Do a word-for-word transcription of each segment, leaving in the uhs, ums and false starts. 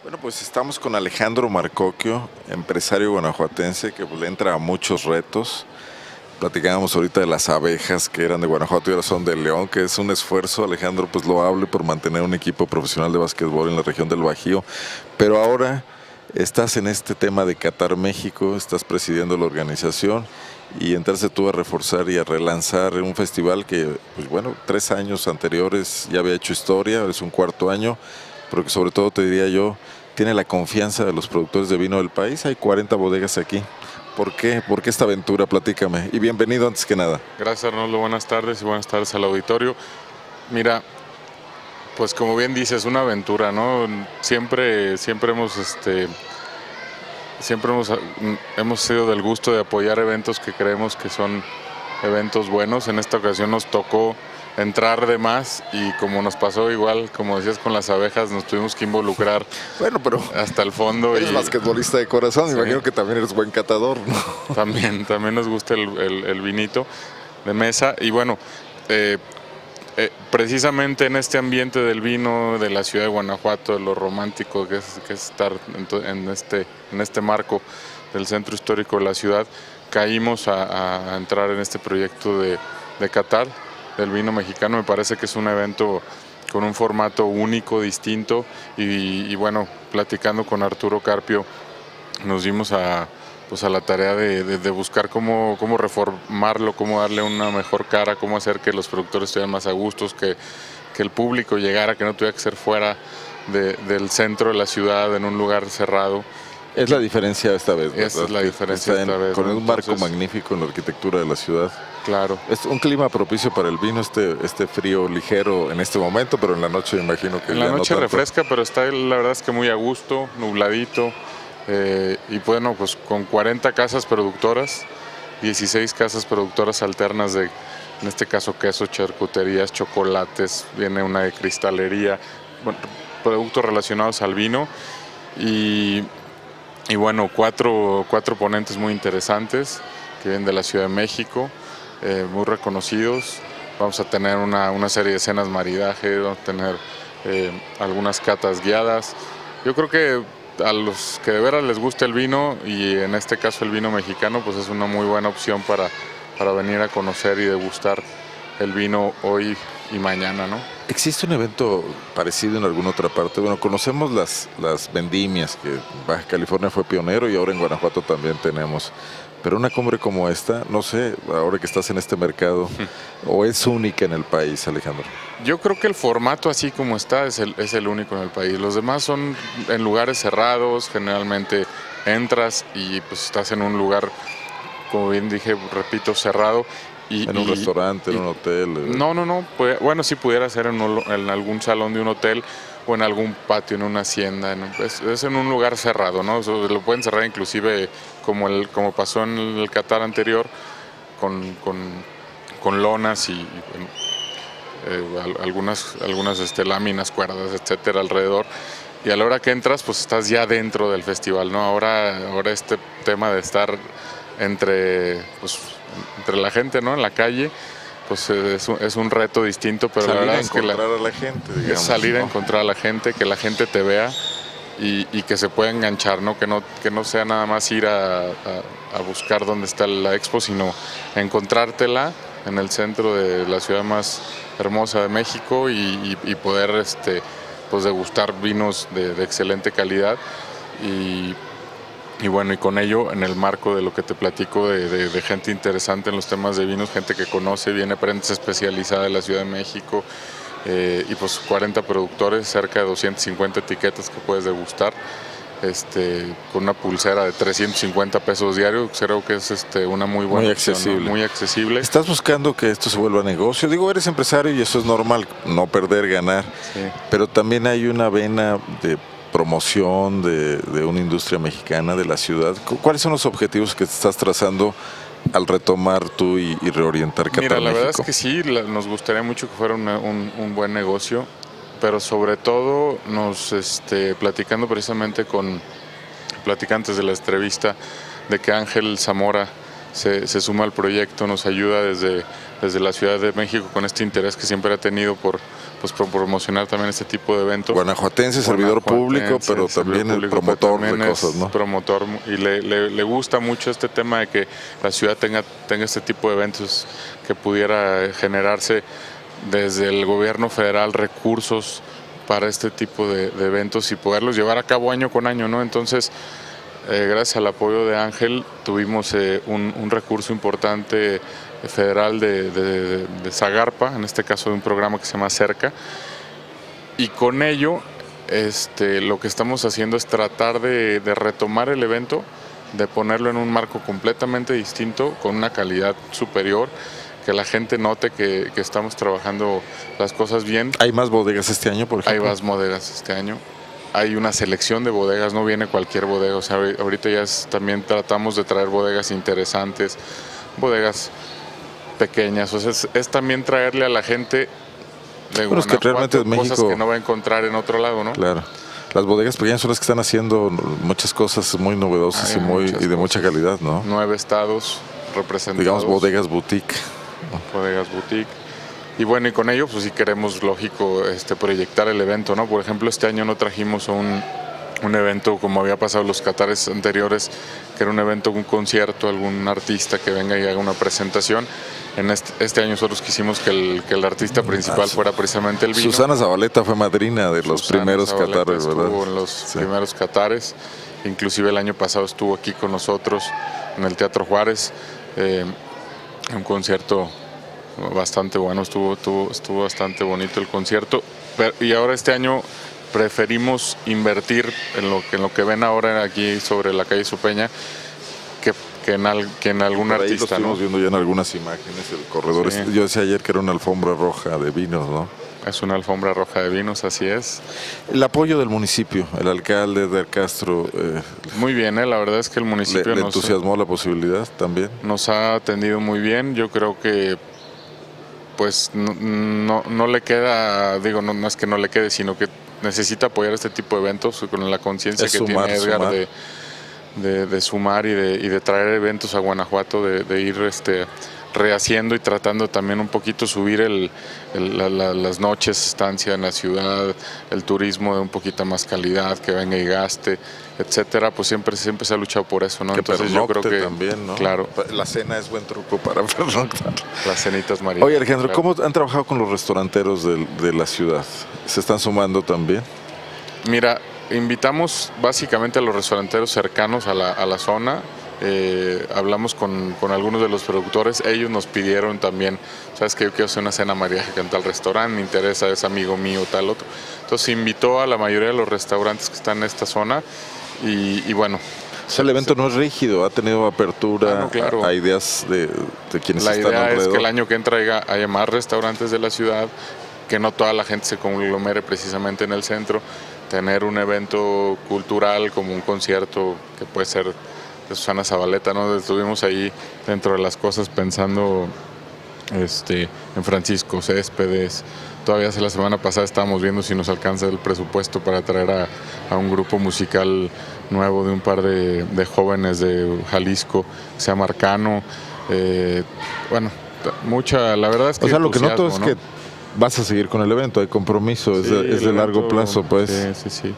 Bueno, pues estamos con Alejandro Marcocchio, empresario guanajuatense que pues, le entra a muchos retos. Platicábamos ahorita de las abejas que eran de Guanajuato y ahora son de León, que es un esfuerzo, Alejandro, pues loable por mantener un equipo profesional de básquetbol en la región del Bajío. Pero ahora estás en este tema de Qatar México, estás presidiendo la organización y entrarse tú a reforzar y a relanzar un festival que, pues bueno, tres años anteriores ya había hecho historia, es un cuarto año, pero que sobre todo te diría yo, tiene la confianza de los productores de vino del país. Hay cuarenta bodegas aquí. ¿Por qué? ¿Por qué esta aventura? Platícame. Y bienvenido antes que nada. Gracias, Arnoldo. Buenas tardes y buenas tardes al auditorio. Mira, pues como bien dices, una aventura, ¿no? Siempre, siempre hemos, este, siempre hemos, hemos sido del gusto de apoyar eventos que creemos que son eventos buenos. En esta ocasión nos tocó entrar de más y como nos pasó igual, como decías con las abejas, nos tuvimos que involucrar bueno, pero hasta el fondo. Eres y, basquetbolista de corazón, sí. Me imagino que también eres buen catador, ¿no? También, también nos gusta el, el, el vinito de mesa y bueno, eh, eh, precisamente en este ambiente del vino, de la ciudad de Guanajuato, de lo romántico que es, que es estar en, en, este, en este marco del centro histórico de la ciudad, caímos a, a entrar en este proyecto de, de Qatar, del vino mexicano. Me parece que es un evento con un formato único, distinto y, y bueno, platicando con Arturo Carpio nos dimos a, pues a la tarea de, de, de buscar cómo, cómo reformarlo, cómo darle una mejor cara, cómo hacer que los productores estuvieran más a gustos, que, que el público llegara, que no tuviera que ser fuera de, del centro de la ciudad, en un lugar cerrado. Es la diferencia esta vez, ¿verdad? Esa es la diferencia Está en, esta vez. con ¿no? un marco Entonces, magnífico en la arquitectura de la ciudad. Claro. Es un clima propicio para el vino, este, este frío ligero en este momento, pero en la noche me imagino que En ya la noche no tanto. refresca, pero está la verdad es que muy a gusto, nubladito. Eh, y bueno, pues con cuarenta casas productoras, dieciséis casas productoras alternas de, en este caso, quesos, charcuterías, chocolates, viene una de cristalería, bueno, productos relacionados al vino y, y bueno, cuatro, cuatro ponentes muy interesantes que vienen de la Ciudad de México, eh, muy reconocidos. Vamos a tener una, una serie de cenas maridaje, vamos a tener eh, algunas catas guiadas. Yo creo que a los que de veras les gusta el vino, y en este caso el vino mexicano, pues es una muy buena opción para, para venir a conocer y degustar el vino hoy y mañana, ¿no? ¿Existe un evento parecido en alguna otra parte? Bueno, conocemos las, las vendimias, que Baja California fue pionero y ahora en Guanajuato también tenemos. Pero una cumbre como esta, no sé, ahora que estás en este mercado, ¿o es única en el país, Alejandro? Yo creo que el formato así como está es el, es el único en el país. Los demás son en lugares cerrados, generalmente entras y pues estás en un lugar, como bien dije, repito, cerrado. Y, en un y, restaurante, y, en un hotel. No, no, no. Pues, bueno, sí pudiera ser en, un, en algún salón de un hotel o en algún patio, en una hacienda. En, es, es en un lugar cerrado, ¿no? Eso lo pueden cerrar inclusive como, el, como pasó en el Qatar anterior, con, con, con lonas y, y eh, algunas, algunas este, láminas, cuerdas, etcétera, alrededor. Y a la hora que entras, pues estás ya dentro del festival, ¿no? Ahora, ahora este tema de estar entre, pues, entre la gente, ¿no? En la calle, pues es un, es un reto distinto, pero salir la verdad a es que encontrar la, a la gente, digamos, es salir ¿no? a encontrar a la gente, que la gente te vea y, y que se pueda enganchar, ¿no? Que no, que no sea nada más ir a, a, a buscar dónde está la expo, sino encontrártela en el centro de la ciudad más hermosa de México y, y, y poder este, pues degustar vinos de, de excelente calidad y Y bueno, y con ello, en el marco de lo que te platico de, de, de gente interesante en los temas de vinos, gente que conoce, viene prensa especializada de la Ciudad de México, eh, y pues cuarenta productores, cerca de doscientas cincuenta etiquetas que puedes degustar, este, con una pulsera de trescientos cincuenta pesos diarios, creo que es este, una muy buena muy opción, accesible. ¿no? Muy accesible. ¿Estás buscando que esto se vuelva negocio? Digo, eres empresario y eso es normal, no perder, ganar, Sí. Pero también hay una vena de promoción de, de una industria mexicana de la ciudad. ¿Cuáles son los objetivos que te estás trazando al retomar tú y, y reorientar Qatar Mira, la México? verdad es que sí, la, nos gustaría mucho que fuera una, un, un buen negocio, pero sobre todo nos este, platicando precisamente con platicantes de la entrevista de que Ángel Zamora se, se suma al proyecto, nos ayuda desde, desde la Ciudad de México con este interés que siempre ha tenido por, pues promocionar también este tipo de eventos. Guanajuatense, servidor público, pero también el promotor de cosas, ¿no? Promotor, y le, le, le gusta mucho este tema de que la ciudad tenga, tenga este tipo de eventos, que pudiera generarse desde el gobierno federal recursos para este tipo de, de eventos y poderlos llevar a cabo año con año, ¿no? Entonces, eh, gracias al apoyo de Ángel, tuvimos eh, un, un recurso importante federal de, de, de Zagarpa, en este caso de un programa que se llama Cerca, y con ello este, lo que estamos haciendo es tratar de, de retomar el evento, de ponerlo en un marco completamente distinto, con una calidad superior, que la gente note que, que estamos trabajando las cosas bien. ¿Hay más bodegas este año, por ejemplo? Hay más bodegas este año. Hay una selección de bodegas, no viene cualquier bodega. O sea, ahorita ya es, también tratamos de traer bodegas interesantes, bodegas pequeñas. O sea, es, es también traerle a la gente de bueno, es que realmente en México, cosas que no va a encontrar en otro lado, ¿no? Claro. Las bodegas pequeñas son las que están haciendo muchas cosas muy novedosas y, muy, y de cosas. Mucha calidad, ¿no? Nueve estados representados. Digamos bodegas boutique. Bodegas boutique. Y bueno, y con ello, pues sí queremos, lógico, este, proyectar el evento, ¿no? Por ejemplo, este año no trajimos un, un evento como había pasado los Qatares anteriores, que era un evento, un concierto, algún artista que venga y haga una presentación. En este, este año nosotros quisimos que el, que el artista principal fuera precisamente el vino. Susana Zabaleta fue madrina de los Susana primeros Zabaleta Qatares, ¿verdad? Estuvo en los sí. primeros Qatares. Inclusive el año pasado estuvo aquí con nosotros en el Teatro Juárez. Eh, un concierto bastante bueno, estuvo, estuvo, estuvo bastante bonito el concierto. Pero, y ahora este año preferimos invertir en lo que, en lo que ven ahora aquí sobre la calle Supeña, que, que, en, al, que en algún por ahí artista. Lo estuvimos ¿no? viendo ya en algunas imágenes, el corredor. Sí. Yo decía ayer que era una alfombra roja de vinos, ¿no? Es una alfombra roja de vinos, así es. El apoyo del municipio, el alcalde Eder Castro. Eh, muy bien, ¿eh? La verdad es que el municipio le, le nos entusiasmó la posibilidad también. Nos ha atendido muy bien. Yo creo que pues no, no, no le queda, digo, no, no es que no le quede, sino que necesita apoyar este tipo de eventos con la conciencia que sumar, tiene Edgar sumar. De, de, de sumar y de, y de traer eventos a Guanajuato, de, de ir este, rehaciendo y tratando también un poquito subir el, el, la, la, las noches, estancia en la ciudad, el turismo de un poquito más calidad, que venga y gaste, etcétera. Pues siempre, siempre se ha luchado por eso, ¿no? Que Entonces yo creo que también, ¿no? Claro. La cena es buen truco para pernoctar. Las cenitas marinas. Oye, Alejandro, claro. ¿cómo han trabajado con los restauranteros de, de la ciudad? ¿Se están sumando también? Mira, invitamos básicamente a los restauranteros cercanos a la, a la zona. Eh, hablamos con, con algunos de los productores, ellos nos pidieron también, sabes que yo quiero hacer una cena mariaje en tal restaurante, me interesa, es amigo mío, tal otro. Entonces invitó a la mayoría de los restaurantes que están en esta zona y, y bueno. O sea, el evento no es rígido, ha tenido apertura ah, no, claro. a ideas de, de quienes la están alrededor. La idea es que el año que entra haya, haya más restaurantes de la ciudad, que no toda la gente se conglomere precisamente en el centro, tener un evento cultural como un concierto que puede ser de Susana Zabaleta, ¿no? Estuvimos ahí dentro de las cosas pensando este, en Francisco Céspedes. Todavía hace la semana pasada estábamos viendo si nos alcanza el presupuesto para traer a, a un grupo musical nuevo de un par de, de jóvenes de Jalisco, que se llama Arcano. Eh, bueno, mucha, la verdad es que... O sea, lo que noto es ¿no? que vas a seguir con el evento, hay compromiso, sí, es, de, es de largo evento, plazo, pues. Sí, sí, sí.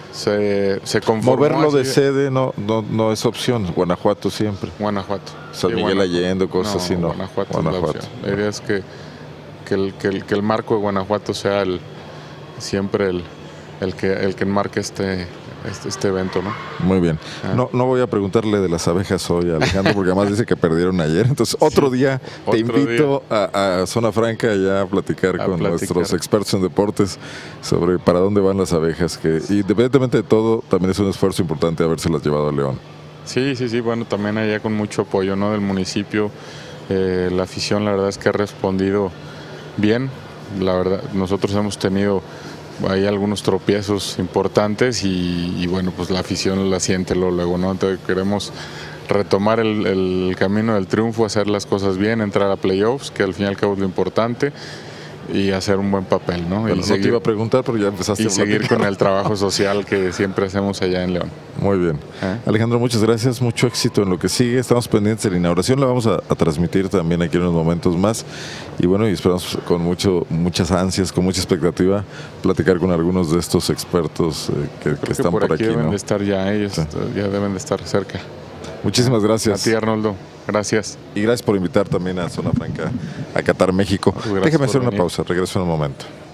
Se, se conformó. Moverlo de sede no, no, no es opción, Guanajuato siempre. Guanajuato. San sí, Miguel Guanajuato. Allende, cosas no, así, no. Guanajuato, Guanajuato. Es la, la idea es que, que, el, que, el, que el marco de Guanajuato sea el, siempre el, el, que, el que enmarque este, este, este evento, ¿no? Muy bien. Ah. No, no voy a preguntarle de las abejas hoy, Alejandro, porque además dice que perdieron ayer. Entonces, otro sí, día te otro invito día. A, a Zona Franca ya a platicar a con platicar. nuestros expertos en deportes sobre para dónde van las abejas, que independientemente de todo, también es un esfuerzo importante habérselas llevado a León. Sí, sí, sí, bueno, también allá con mucho apoyo, ¿no? Del municipio, eh, la afición la verdad es que ha respondido bien, la verdad, nosotros hemos tenido hay algunos tropiezos importantes y, y bueno, pues la afición la siente luego, ¿no? Entonces queremos retomar el, el camino del triunfo, hacer las cosas bien, entrar a playoffs, que al fin y al cabo es lo importante, y hacer un buen papel, ¿no? Bueno, y no seguir, te iba a preguntar, pero ya empezaste y a seguir platicar. con el trabajo social que siempre hacemos allá en León. Muy bien. ¿Eh? Alejandro, muchas gracias, mucho éxito en lo que sigue. Estamos pendientes de la inauguración, la vamos a, a transmitir también aquí en unos momentos más. Y bueno, y esperamos con mucho, muchas ansias, con mucha expectativa, platicar con algunos de estos expertos eh, que, que Creo están que por, por aquí, aquí, deben ¿no? de estar ya ellos, Sí. ya deben de estar cerca. Muchísimas gracias. A ti, Arnoldo. Gracias. Y gracias por invitar también a Zona Franca a Qatar, México. Gracias Déjame por hacer una venir. pausa, regreso en un momento.